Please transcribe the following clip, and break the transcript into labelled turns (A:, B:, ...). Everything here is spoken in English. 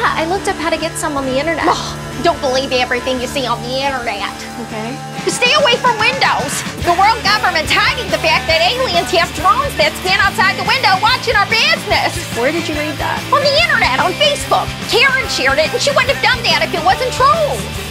A: Yeah, I looked up how to get some on the internet.
B: Oh, don't believe everything you see on the internet.
A: Okay.
B: Stay away from windows. The world government's hiding the fact that aliens have drones that stand outside the window watching our business.
A: Where did you read that?
B: On the internet, on Facebook. Karen shared it, and she wouldn't have done that if it wasn't true.